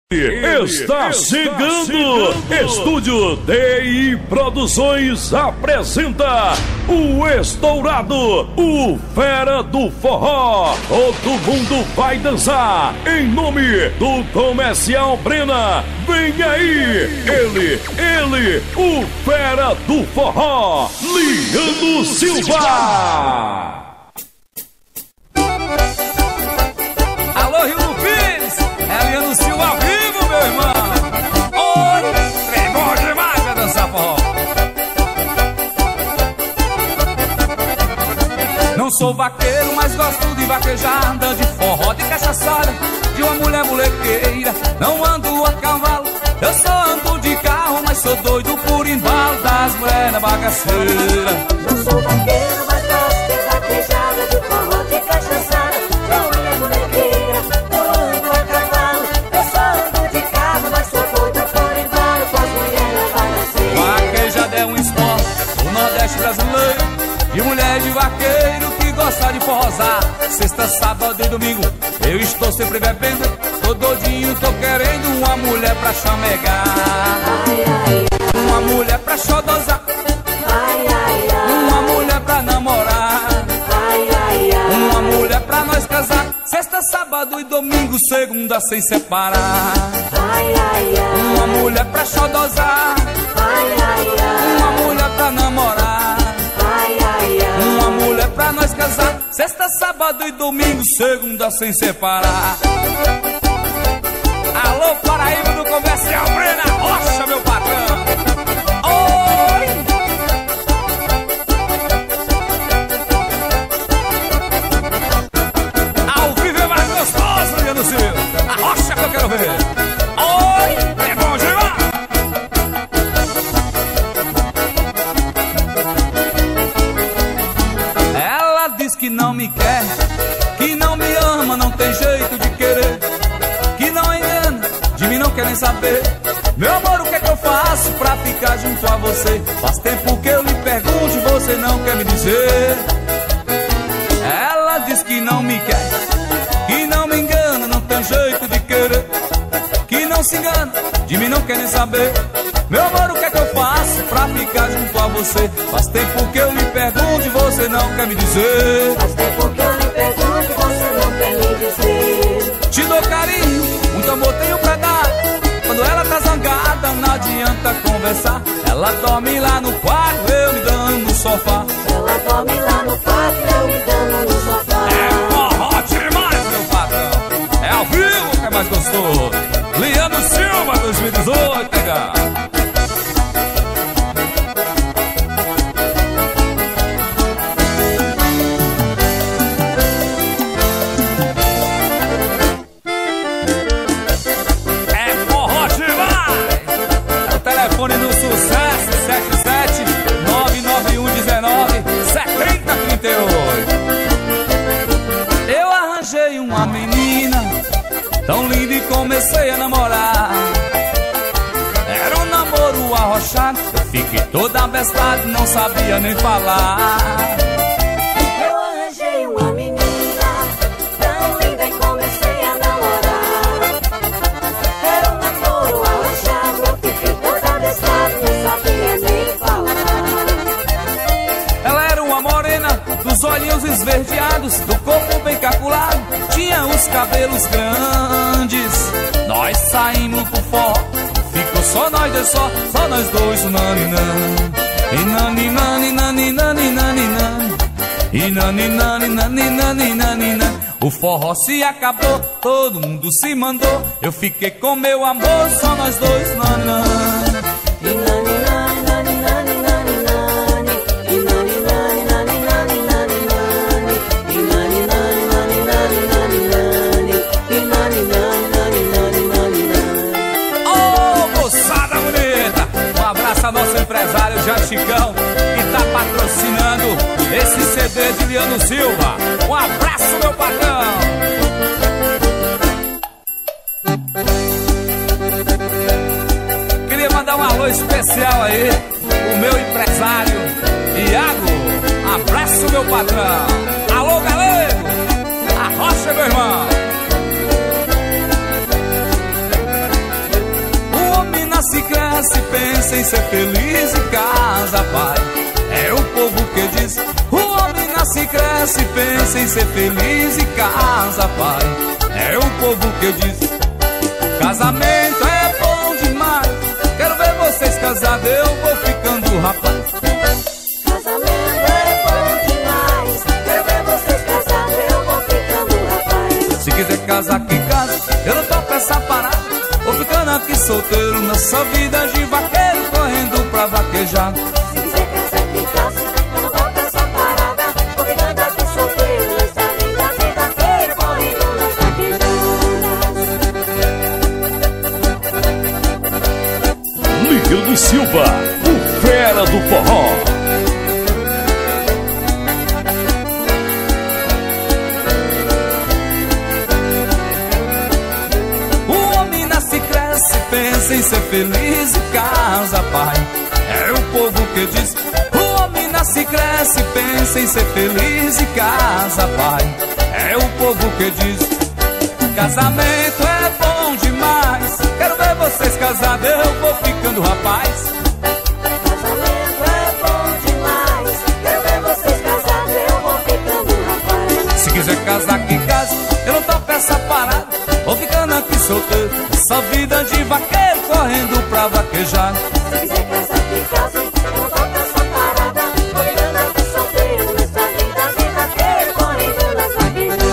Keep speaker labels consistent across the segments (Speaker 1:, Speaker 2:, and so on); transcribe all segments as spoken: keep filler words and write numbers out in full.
Speaker 1: Está chegando! Estúdio D I Produções apresenta o estourado, o Fera do Forró. Todo mundo vai dançar em nome do Comercial Brena. Vem aí, ele, ele, o Fera do Forró, Liano Silva.
Speaker 2: Alô, Rio do Pires, é Liano Silva ao vivo, meu irmão. Oi, é bom demais pra dançar forró. Não sou vaqueiro, mas gosto de vaquejar, andando de forró, de cachaçada, de uma mulher molequeira. Não ando a cavalo, eu só ando de carro, mas sou doido por embalo das mulheres na bagaceira.
Speaker 3: Não sou vaqueiro, mas gosto de vaquejar, de forró, de cachaçada, de uma mulher molequeira. Não ando a cavalo, eu só ando de carro, mas sou doido por embalo das mulheres na bagaceira.
Speaker 2: Vaquejada é um esporte do Nordeste brasileiro, de mulher de vaqueiro que gosta de forrosar. Sexta, sábado e domingo eu estou sempre bebendo, tô doidinho, tô querendo uma mulher pra chamegar,
Speaker 3: Ai, ai, ai,
Speaker 2: uma mulher pra xodozar,
Speaker 3: ai, ai, ai,
Speaker 2: uma mulher pra namorar,
Speaker 3: ai, ai, ai,
Speaker 2: uma mulher pra nós casar. Sexta, sábado e domingo, segunda sem separar.
Speaker 3: ai, ai, ai,
Speaker 2: Uma mulher pra xodozar,
Speaker 3: ai, ai, ai,
Speaker 2: uma mulher pra namorar,
Speaker 3: ai, ai, ai.
Speaker 2: uma mulher pra nós casar. Sexta, sábado e domingo, segunda sem separar. Alô, Paraíba do Comercial Brena Rocha, meu patrão. Oi! Ao vivo é mais gostoso, Liano Silva. A rocha que eu quero ver. Oi! É bom demais! Ela diz que não me quer, que não me ama, não tem jeito de querer, que não engana, de mim não quer nem saber. Meu amor, o que é que eu faço pra ficar junto a você? Faz tempo que eu lhe pergunto e você não quer me dizer. Ela diz que não me quer, que não me engana, não tem jeito de querer, que não se engana, de mim não quer nem saber. Meu amor, o que é que eu faço pra ficar junto a você? Faz tempo que eu lhe pergunto e você não quer me dizer.
Speaker 3: Faz tempo que eu lhe pergunto e você não quer me dizer.
Speaker 2: Te dou carinho, muito amor tenho pra dar. Quando ela tá zangada, não adianta conversar. Ela dorme lá no quarto, eu me dando no sofá.
Speaker 3: Ela dorme lá no quarto e eu me dando no sofá.
Speaker 2: É forró demais, meu patrão. É ao vivo que é mais gostoso. Liano Silva dois mil e dezoito, pega. É forró demais. É o telefone do sucesso, sete sete nove nove um um nove sete zero três oito. Eu arranjei uma menina tão linda e comecei a namorar. Era um namoro arrochado, eu fiquei toda abestada e não sabia nem falar.
Speaker 3: Eu arranjei uma menina tão linda e comecei a namorar. Era um namoro arrochado, eu fiquei toda abestada, não sabia nem falar.
Speaker 2: Ela era uma morena, dos olhinhos esverdeados, do corpo bem calculado, tinha os cabelos grandes. Nós saímos pro forró, ficou só nós dois, só, só nós dois, o nani nani. E nani nani nani nani nani nani. E nani nani nani nani nani nani. O forró se acabou, todo mundo se mandou, eu fiquei com meu amor, só nós dois, nani nani.
Speaker 3: E nani, nani, nani, nani, nani, nani. E nani, nani, nani, nani, nani, nani. E nani, nani, nani, nani, nani, nani. E nani, nani, nani, nani, nani, nani.
Speaker 2: Ô, moçada bonita! Um abraço ao nosso empresário Jaticão, que tá patrocinando esse C D de Liano Silva. Um abraço, meu patrão! Queria mandar um alô especial aí, o meu empresário Iago. Abraço, meu patrão! Alô, galego! A rocha, meu irmão! cresce, pensa em ser feliz e casa, pai. É o povo que diz. O homem nasce, cresce, pensa em ser feliz e casa, pai. É o povo que diz. Casamento é bom demais. Quero ver vocês casados, eu vou ficando rapaz.
Speaker 3: Casamento é bom demais. Quero ver vocês casados, eu vou ficando rapaz.
Speaker 2: Se quiser casar, que casa, eu não topo essa parada. Vou ficando aqui solteiro nessa vida de vaqueiro, correndo pra vaquejar.
Speaker 3: Se quiser casar, que casa, eu não topo essa parada. Vou ficando aqui solteiro nessa vida de vaqueiro, correndo nas vaquejadas.
Speaker 1: Lírio Silva, o fera do forró.
Speaker 2: Pensa em ser feliz e casa, pai. É o povo que diz. O homem nasce, cresce, pensa em ser feliz e casa, pai. É o povo que diz. Casamento é bom demais. Quero ver vocês casados, eu vou ficando rapaz.
Speaker 3: Casamento é bom demais. Quero ver vocês casados, eu vou ficando rapaz.
Speaker 2: Se quiser casar, que casa, eu não topo essa parada. Vou ficando aqui solteiro, essa vida de vaqueiro, correndo pra vaquejar.
Speaker 3: Se quiser casar, que casa, eu não topo essa parada. Vou ficando aqui solteiro nessa vida de vaqueiro, correndo nas vaquejadas.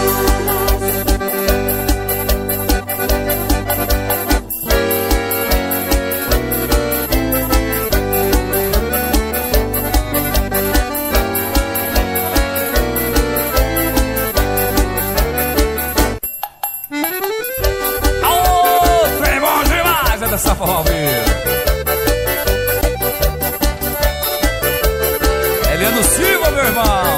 Speaker 2: Essa forroveira Eliano Silva, meu irmão.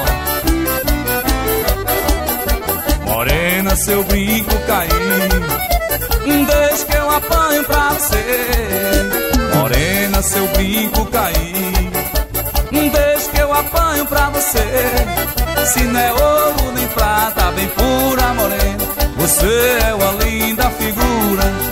Speaker 2: Morena, seu brinco cair, deixa que eu apanho pra você. Morena, seu brinco cair, deixa que eu apanho pra você. Se não é ouro nem prata, bem pura, morena, você é uma linda figura.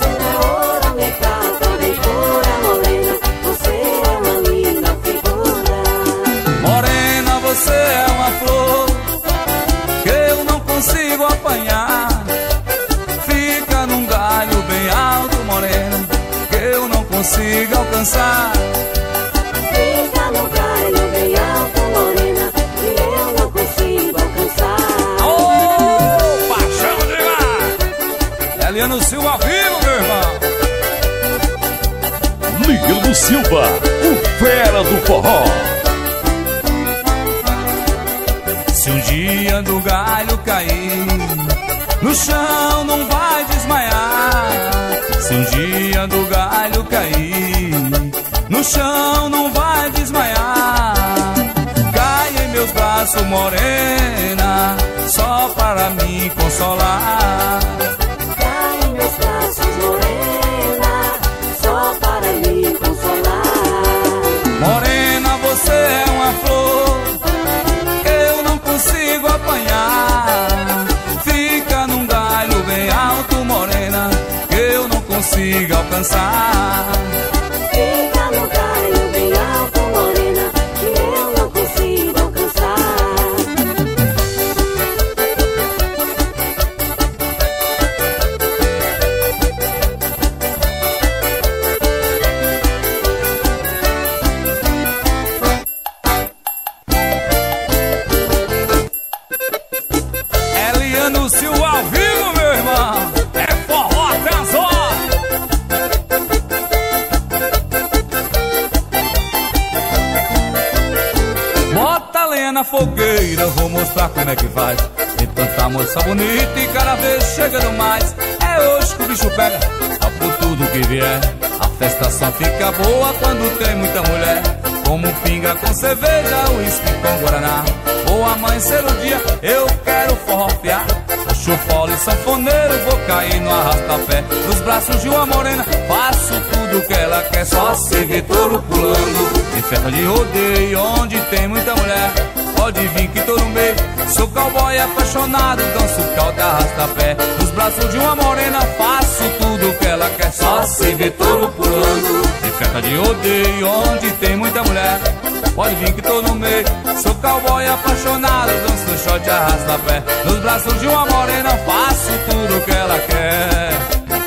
Speaker 2: Você é uma flor que eu não consigo apanhar. Fica num galho bem alto, morena, que eu não consigo alcançar.
Speaker 3: Fica num galho bem alto, morena, que eu não consigo alcançar.
Speaker 2: Oh, paixão demais! Eliano Silva ao vivo, meu irmão.
Speaker 1: Lírio Silva, o fera do forró.
Speaker 2: Se um dia do galho cair, no chão não vai desmaiar. Se um dia do galho cair, no chão não vai desmaiar. Cai em meus braços, morena, só para me consolar.
Speaker 3: Cai em meus braços, morena, só para me consolar.
Speaker 2: Morena, você é uma flor consigo apanhar. Fica num galho bem alto, morena, que eu não consigo alcançar.
Speaker 3: Fica num galho bem alto, morena, que eu não consigo alcançar.
Speaker 2: Eliano Silva ao vivo, meu irmão. É forró até as horas. Bota a lenha na fogueira, vou mostrar como é que faz. Tem tanta moça bonita e cada vez chega no mais. É hoje que o bicho pega, tá por tudo que vier. A festa só fica boa quando tem muita mulher. Como pinga com cerveja, uísque com guaraná. Vou amanhecer o dia, eu quero forrofiar. Puxo fole e sanfoneiro, vou cair no arrasta-pé. Nos braços de uma morena, faço tudo que ela quer. Só se vê touro pulando em festa de rodeio, onde tem muita mulher. Pode vir que todo meio, sou cowboy apaixonado, danço calda, arrasta-pé. Nos braços de uma morena, faço tudo tudo que ela quer, só se vê touro pulando. Em festa de rodeio, onde tem muita mulher, pode vir que tô no meio. Sou cowboy apaixonado, danço shot, arrasta a pé. Nos braços de uma morena, faço tudo que ela quer.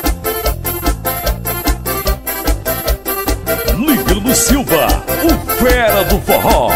Speaker 1: Líbero Silva, o fera do forró.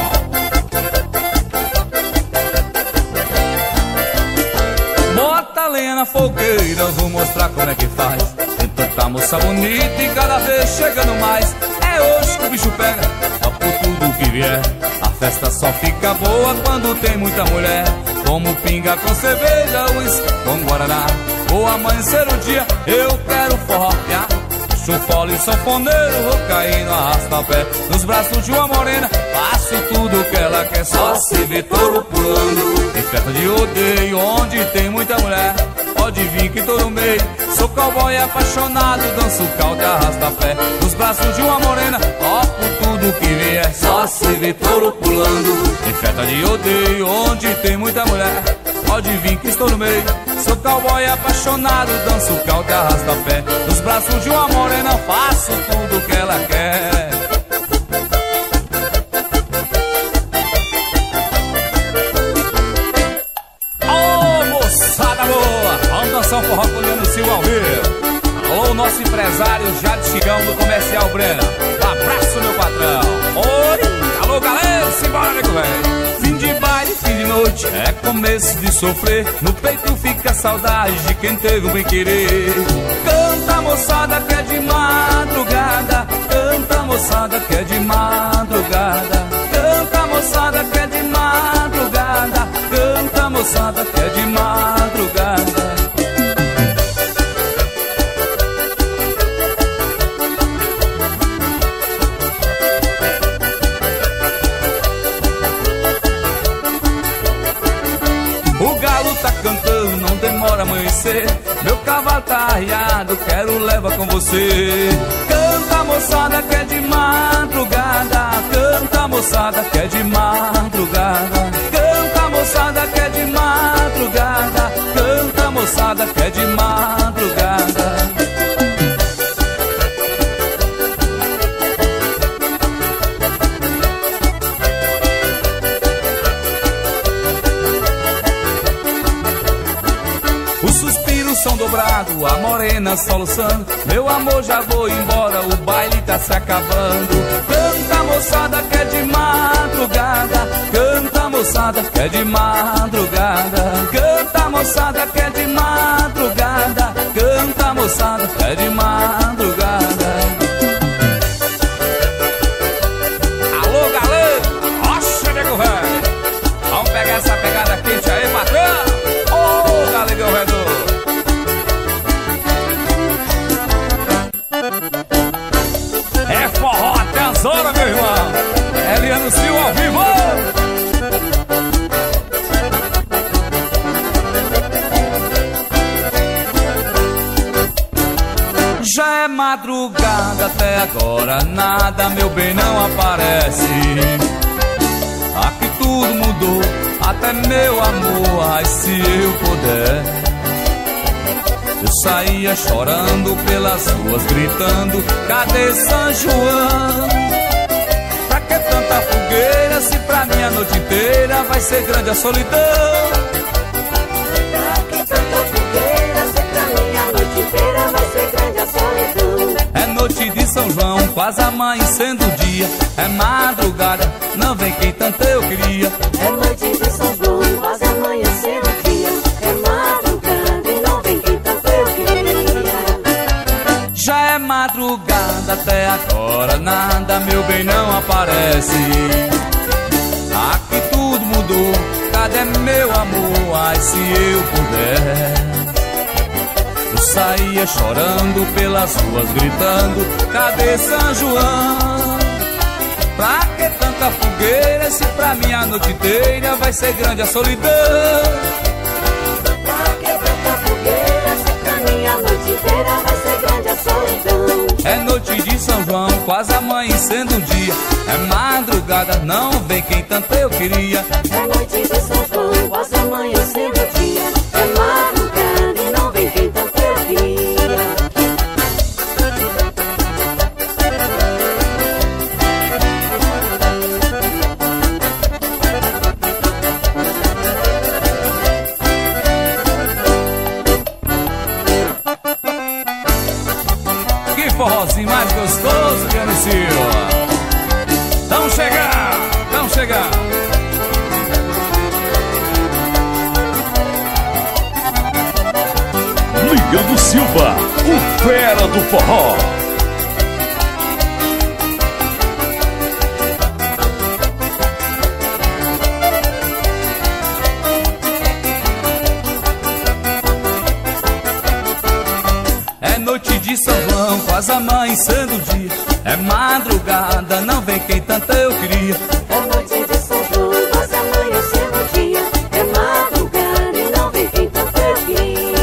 Speaker 2: Bota a lenha na fogueira, eu vou mostrar como é que faz. Tem tanta moça bonita e cada vez chegando mais. É hoje que o bicho pega, só por tudo que vier. A festa só fica boa quando tem muita mulher. Como pinga com cerveja, uísque com guaraná. Vou amanhecer o dia, eu quero forró. Chufole e sanfoneiro, vou cair no arrasta-pé. Nos braços de uma morena, faço tudo que ela quer, só se vê touro pulando. Em festa de rodeio, onde tem muita mulher, pode vir que tô no meio. Sou cowboy apaixonado, danço caldo e arrasta-pé. Nos braços de uma morena, topo tudo que vier, só se vê touro pulando. Em festa de rodeio, onde tem muita mulher, pode vir que estou no meio. Sou cowboy apaixonado, danço caldo e arrasta-pé. Nos braços de uma morena, faço tudo que ela quer. Ô, moçada boa, vamos dançar um forró com o Leandro Silva ao vivo. Alô, nosso empresário Jade Chigão do Comercial Brena. Um abraço, meu patrão. Oi, alô, galera, simbora, nego velho. Fim de baile, fim de noite, é começo de sofrer. No peito fica saudade de quem teve um bem querer. Canta, moçada, que é de madrugada. Canta, moçada, que é de madrugada. Canta, moçada, que é de madrugada. Canta, moçada, que é de madrugada. O galo tá cantando, não demora a amanhecer. Meu cavalo tá arriado, quero levar com você. Canta, moçada, que é de madrugada. Canta, moçada, que é de madrugada. Canta, moçada, que é de madrugada. Canta, moçada, que é de madrugada. São dobrado, a morena soluçando. Meu amor, já vou embora, o baile tá se acabando. Canta, moçada, que é de madrugada. Canta, moçada, que é de madrugada. Canta, moçada, que é de madrugada. Canta, moçada, que é de madrugada. Alô, galera, rocha, nego velho. Vamos pegar essa pegada quente aí, patrão. Ô, galegão redor. É forró até as horas, meu irmão. É Leandro Silva ao vivo. Já é madrugada, até agora nada, meu bem, não aparece. Aqui tudo mudou, até meu amor, ai se eu puder. Eu saía chorando pelas ruas, gritando, cadê São João? Pra que tanta fogueira, se pra mim a noite inteira vai ser grande a solidão?
Speaker 3: Pra que tanta fogueira, se pra mim a noite inteira vai ser grande a solidão?
Speaker 2: É noite de São João, quase amanhecendo o dia. É madrugada, não vem quem tanto eu queria.
Speaker 3: É noite de São João, quase amanhecendo o dia. É madrugada e não vem quem tanto eu queria.
Speaker 2: Já é madrugada, até agora nada, meu bem, não aparece. Aqui tudo mudou, cadê meu amor? Ai, se eu puder. Eu saía chorando pelas ruas, gritando, cadê São João? Pra que tanta fogueira, se pra mim a noite inteira vai ser grande a solidão?
Speaker 3: Pra que tanta fogueira, se pra mim a noite inteira vai ser grande a solidão?
Speaker 2: É noite de São João, quase amanhecendo o dia. É madrugada, não vem quem tanto eu queria.
Speaker 3: É noite de São João, quase amanhecendo o dia. É madrugada e não vem quem tanto eu queria.
Speaker 2: forrozinho mais gostoso, Liane Silva. Vamos chegar, vamos chegar.
Speaker 1: Ligando Silva, o fera do forró.
Speaker 2: É noite de São João, quase amanhecendo o dia. É madrugada, não vem quem tanto eu queria.
Speaker 3: É noite de São João, quase amanhecendo o dia. É madrugada e não vem quem tanto eu queria.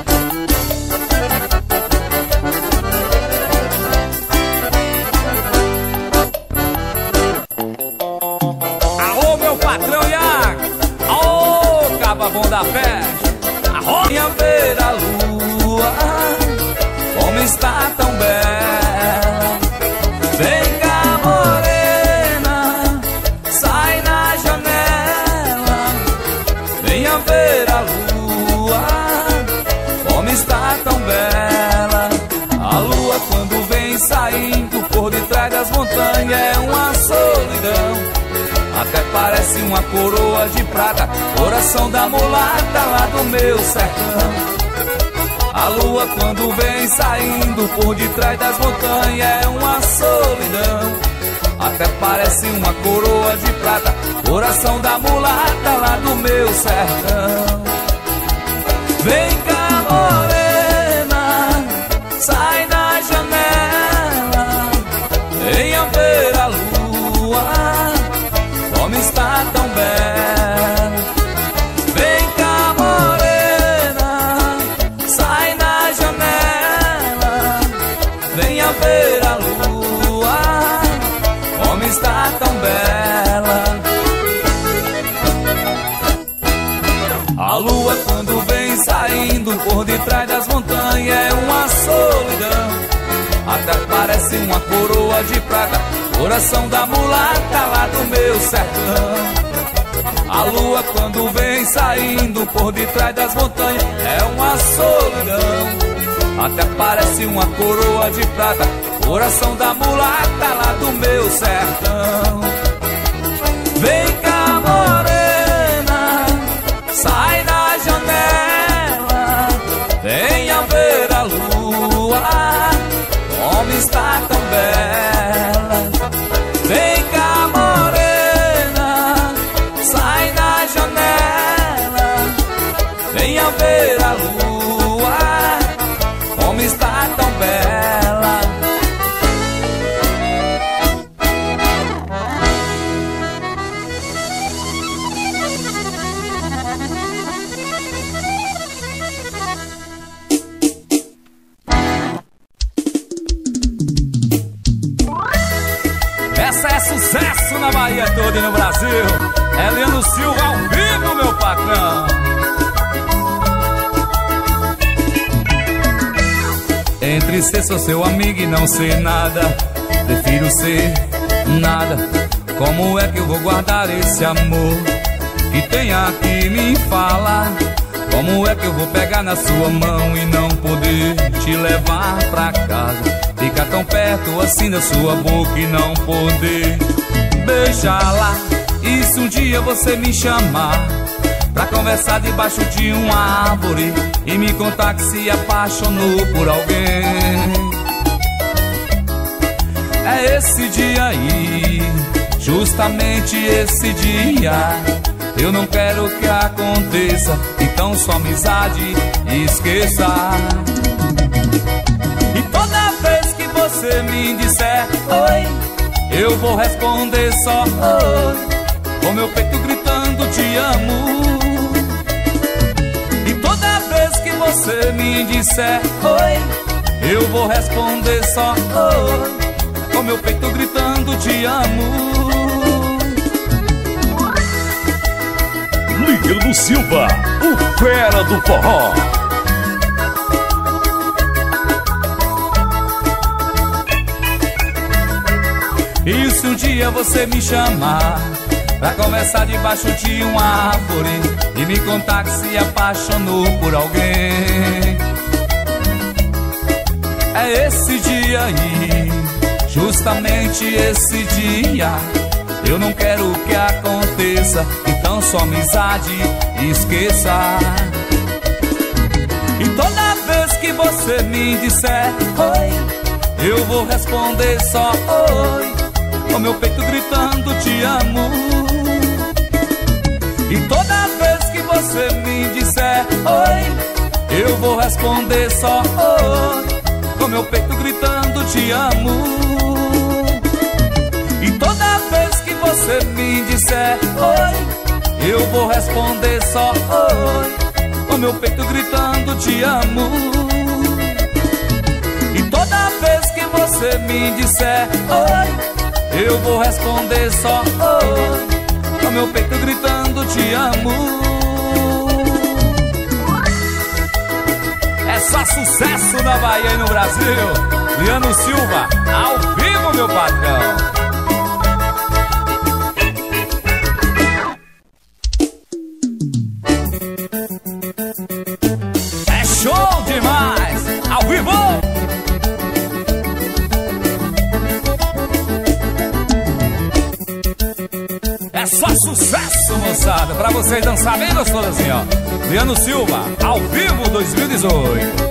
Speaker 2: Alô, meu patrão Iago. Alô, caba bom da festa. A roda ver a lua, como está tão bela. Vem cá, morena, sai na janela. Venha ver a lua, como está tão bela. A lua quando vem saindo por detrás das montanhas é uma solidão. Até parece uma coroa de prata, coração da mulata lá do meu sertão. A lua quando vem saindo por detrás das montanhas é uma solidão. Até parece uma coroa de prata, coração da mulata lá do meu sertão. Vem cá, morena, sai na janela. Venha ver a lua, como está tão bela. Vem cá, morena, sai na janela. Venha ver a lua, como está tão bela. A lua quando vem saindo por detrás das montanhas é uma solidão. Até parece uma coroa de prata, coração da mulata lá do meu sertão. A lua quando vem saindo por detrás das montanhas é uma solidão. Até parece uma coroa de prata, coração da mulata lá do meu sertão. Vem cá, morena, sai na janela. Venha ver a lua, como está tão bela. Vem cá, morena, sai na janela. Venha ver a lua, como está tão bela. Essa é sucesso na Bahia toda e no Brasil. É Liane Silva ao vivo, meu patrão. Entre ser sou seu amigo e não ser nada, prefiro ser nada. Como é que eu vou guardar esse amor que tem aqui? Me fala. Como é que eu vou pegar na sua mão e não poder te levar pra casa? Ficar tão perto assim da sua boca e não poder beijá-la. E se um dia você me chamar pra conversar debaixo de uma árvore e me contar que se apaixonou por alguém, é esse dia aí, justamente esse dia. Eu não quero que aconteça, então sua amizade esqueça. E toda vez que você me disser oi, eu vou responder só oi, com meu peito gritando te amo. E toda vez que você me disser oi, eu vou responder só oi, com meu peito gritando te amo.
Speaker 1: Ligando Silva, o fera do forró.
Speaker 2: E se um dia você me chamar pra conversar debaixo de uma árvore e me contar que se apaixonou por alguém, é esse dia aí, justamente esse dia. Eu não quero que aconteça, então só amizade esqueça. E toda vez que você me disser oi, eu vou responder só oi, com meu peito gritando te amo. E toda vez que você me disser oi, eu vou responder só oi, com meu peito gritando te amo. E toda vez que você me disser oi, eu vou responder só oi, com meu peito gritando te amo. E toda vez que você me disser oi, eu vou responder só oi, com meu peito gritando te amo. É só sucesso na Bahia e no Brasil. Liano Silva, ao vivo, meu patrão. É show demais, ao vivo. É só sucesso, moçada, pra vocês dançar bem gostoso assim, ó. Liano Silva, ao vivo dois mil e dezoito.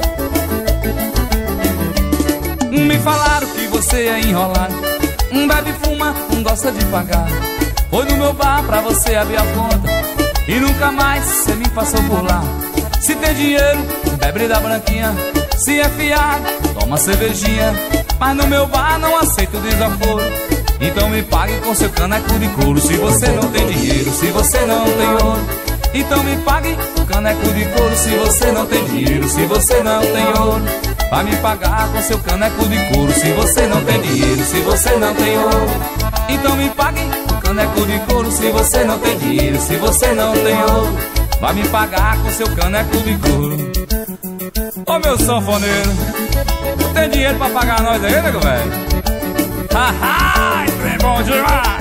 Speaker 2: Me falaram que você é enrolado, um bebe, fuma, um gosta de pagar. Foi no meu bar pra você abrir a conta e nunca mais você me passou por lá. Se tem dinheiro, bebe da branquinha. Se é fiado, toma cervejinha. Mas no meu bar não aceito desaforo, então me pague com seu caneco de couro. Se você não tem dinheiro, se você não tem ouro, então me pague com caneco de couro. Se você não tem dinheiro, se você não tem ouro, vai me pagar com seu caneco de couro. Se você não tem dinheiro, se você não tem ouro, então me pague com caneco de couro. Se você não tem dinheiro, se você não tem ouro, vai me pagar com seu caneco de couro. Ô meu sanfoneiro, não tem dinheiro pra pagar nós aí, nego velho? Haha, é bom demais!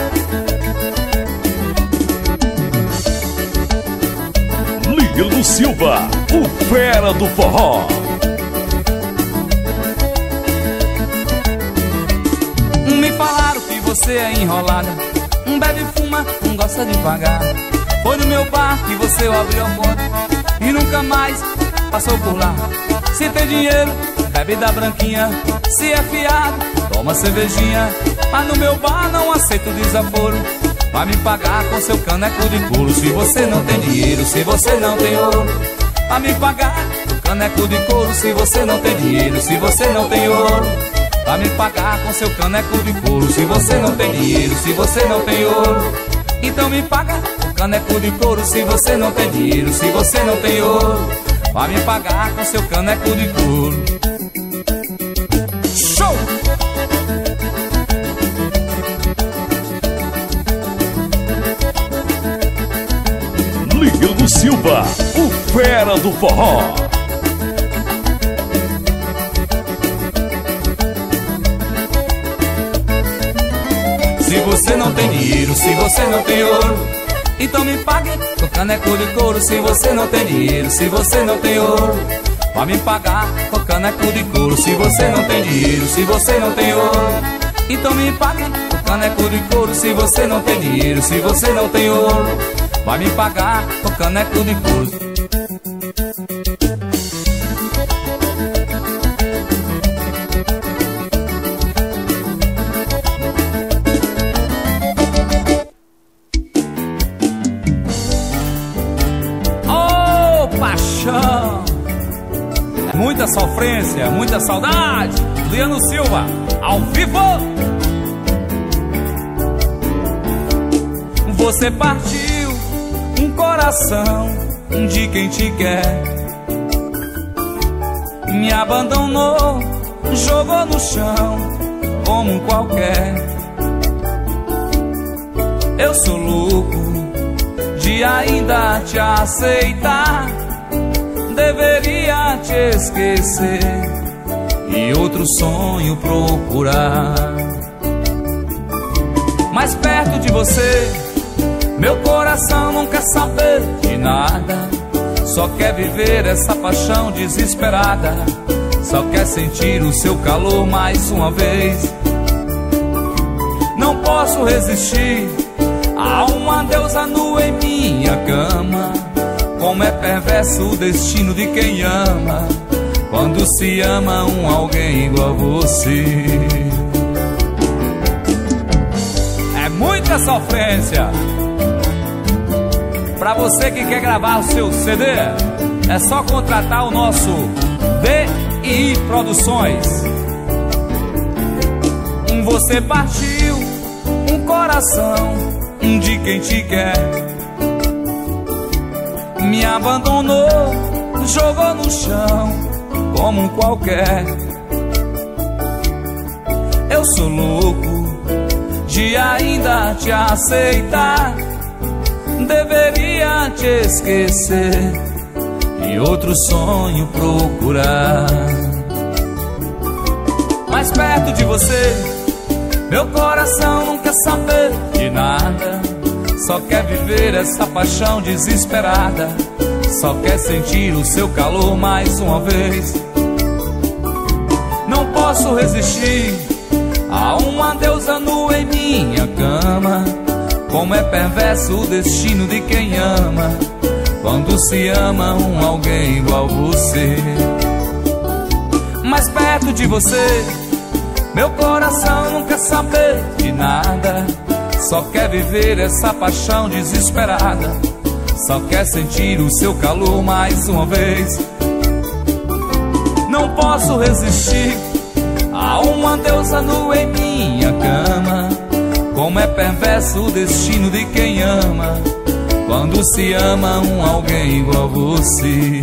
Speaker 1: Liano Silva, o fera do forró.
Speaker 2: Me falaram que você é enrolada, um bebe, fuma, um gosta de pagar. Foi no meu bar que você abriu a conta e nunca mais passou por lá. Se tem dinheiro, bebe da branquinha. Se é fiado, toma cervejinha. Mas no meu bar não aceito desaforo, vai me pagar com seu caneco de couro. Se você não tem dinheiro, se você não tem ouro, vai me pagar com caneco de couro. Se você não tem dinheiro, se você não tem ouro, vai me pagar com seu caneco de couro. Se você não tem dinheiro, se você não tem ouro, então me paga com caneco de couro. Se você não tem dinheiro, se você não tem ouro, vai me pagar com seu caneco de couro. Show!
Speaker 1: Liano Silva, o fera do forró.
Speaker 2: Se você não tem dinheiro, se você não tem ouro, então me pague com caneco de couro. Se você não tem dinheiro, se você não tem ouro, vai me pagar com caneco de couro. Se você não tem dinheiro, se você não tem ouro, então me pague com caneco de couro. Se você não tem dinheiro, se você não tem ouro, vai me pagar com caneco de couro. Muita sofrência, muita saudade. Liano Silva, ao vivo. Você partiu um coração de quem te quer, me abandonou, jogou no chão como um qualquer. Eu sou louco de ainda te aceitar, deveria te esquecer e outro sonho procurar. Mas perto de você, meu coração não quer saber de nada, só quer viver essa paixão desesperada. só quer sentir o seu calor mais uma vez. Não posso resistir a uma deusa nua em minha cama. Como é perverso o destino de quem ama, quando se ama um alguém igual a você. É muita sofrência. Pra você que quer gravar o seu C D, é só contratar o nosso D I Produções. Você partiu um coração de quem te quer, me abandonou, jogou no chão como um qualquer. Eu sou louco de ainda te aceitar, deveria te esquecer e outro sonho procurar. Mais perto de você, meu coração não quer saber de nada, só quer viver essa paixão desesperada, só quer sentir o seu calor mais uma vez. Não posso resistir a uma deusa nua em minha cama. Como é perverso o destino de quem ama, quando se ama um alguém igual a você. Mais perto de você, meu coração não quer saber de nada, só quer viver essa paixão desesperada, só quer sentir o seu calor mais uma vez. Não posso resistir a uma deusa nua em minha cama. Como é perverso o destino de quem ama, quando se ama um alguém igual a você.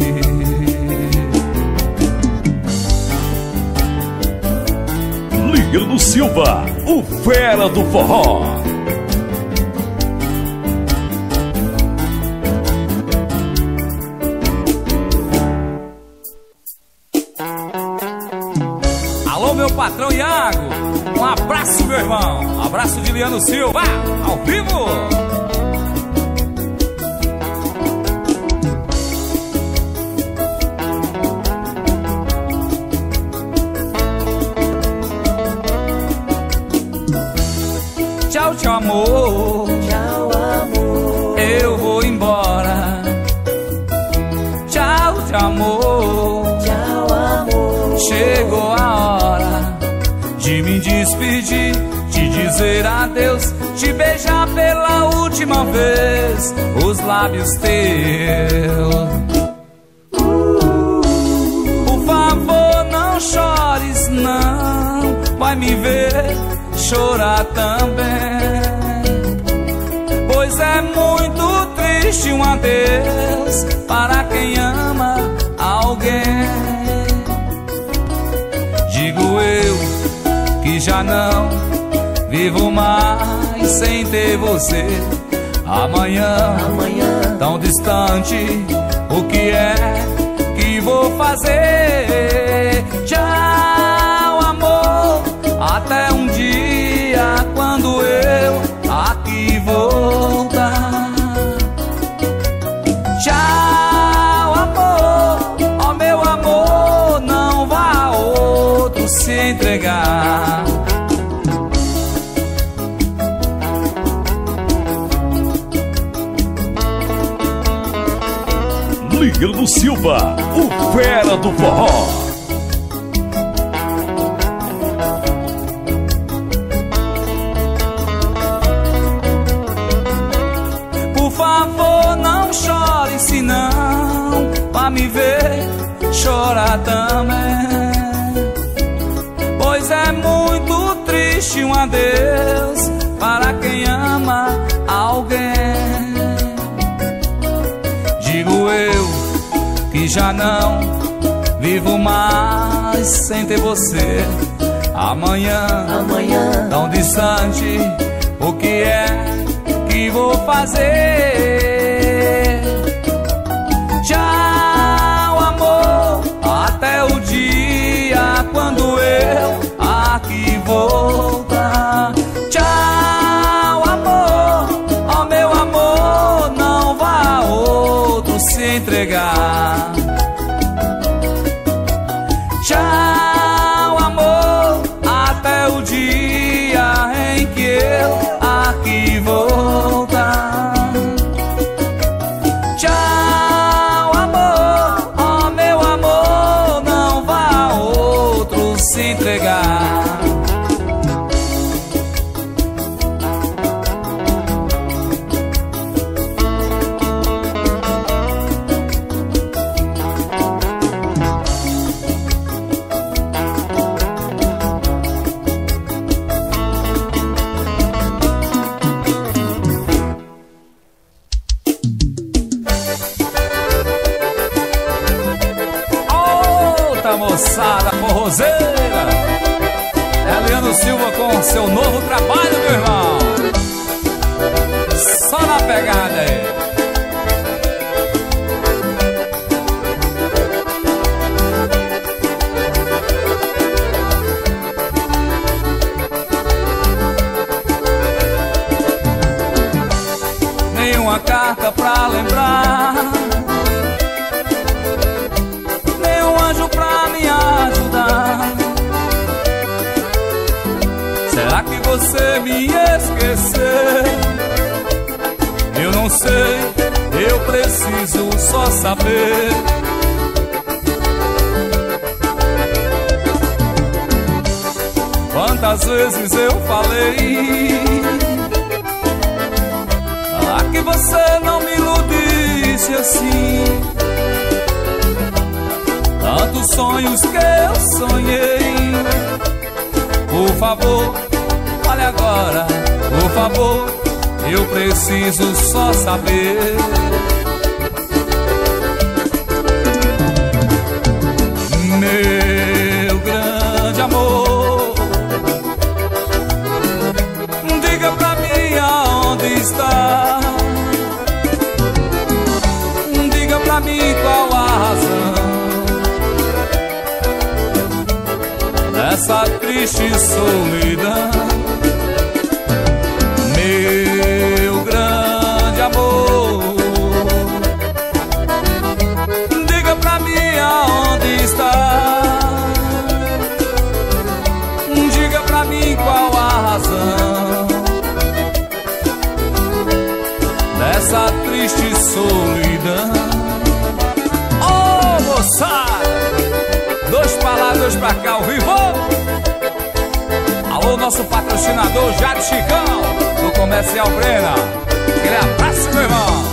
Speaker 1: Lírio Silva, o fera do forró.
Speaker 2: Alô, meu patrão Iago, um abraço, meu irmão. Abraço de Lírio Silva, ao vivo. Tchau, tchau, amor.
Speaker 3: Tchau, amor.
Speaker 2: Eu vou embora. Tchau, tchau, amor.
Speaker 3: Tchau, amor.
Speaker 2: Chegou a hora de me despedir, te dizer adeus, te beijar pela última vez os lábios teus. Por favor, não chores, não. Vai me ver chorar também, pois é muito triste um adeus para quem ama alguém. Digo eu que já não vivo mais sem ter você. Amanhã,
Speaker 3: Amanhã,
Speaker 2: tão distante, o que é que vou fazer? Tchau, amor, até um dia quando eu aqui voltar. Tchau, amor, ó meu amor, não vá a outro se entregar.
Speaker 1: Lírio Silva, o fera do forró.
Speaker 2: Por favor, não chore, senão vai me ver chorar também, pois é muito triste um adeus para quem ama alguém. Digo eu que já não vivo mais sem ter você. Amanhã,
Speaker 3: amanhã,
Speaker 2: tão distante, o que é que vou fazer? Tchau, amor, até o dia quando eu aqui voltar. Tchau, amor, ó meu amor, não vá a outro se entregar. Tchau. Moçada forrozeira, Eliano Silva com seu novo trabalho, meu irmão. Só na pegada aí. Nenhuma carta pra lembrar, pra me ajudar. Será que você me esqueceu? Eu não sei, eu preciso só saber. Quantas vezes eu falei para que você não me iludisse assim. Tantos sonhos que eu sonhei. Por favor, fale agora, por favor, eu preciso só saber. Meu grande amor, diga pra mim aonde está. Diga pra mim qual a razão dessa triste solidão. Meu grande amor, diga pra mim aonde está. Diga pra mim qual a razão dessa triste solidão. Oh, moçada, dois pra lá, dois pra cá, ao vivo. Alô, nosso patrocinador Jade Chicão, do Comercial Brena. Aquele abraço, meu irmão.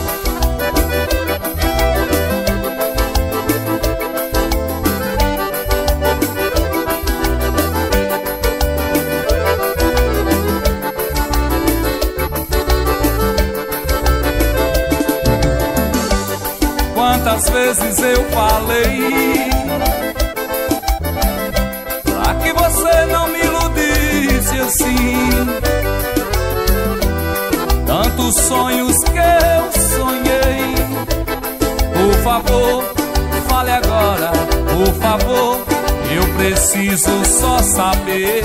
Speaker 2: Quantas vezes eu falei pra que você não me iludisse assim. Tantos sonhos que eu sonhei. Por favor, fale agora, por favor, eu preciso só saber.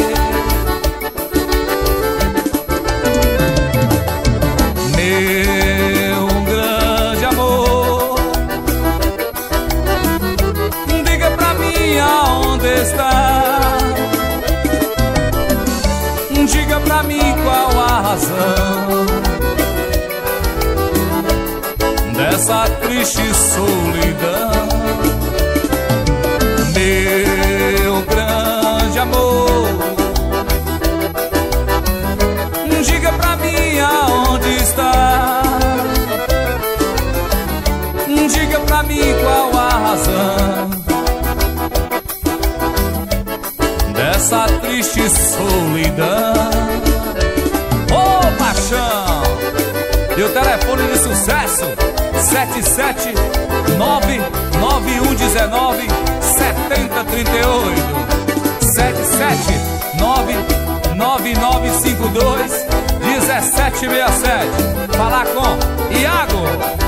Speaker 2: Meu grande amor, diga pra mim aonde está. Diga pra mim qual a razão dessa triste solidão. Meu grande amor, diga pra mim aonde está. Diga pra mim qual a razão dessa triste solidão. Ô, oh, paixão! E o telefone de sucesso sete sete nove nove um um nove sete zero três oito sete sete nove nove nove cinco dois um sete seis sete. Falar com Iago.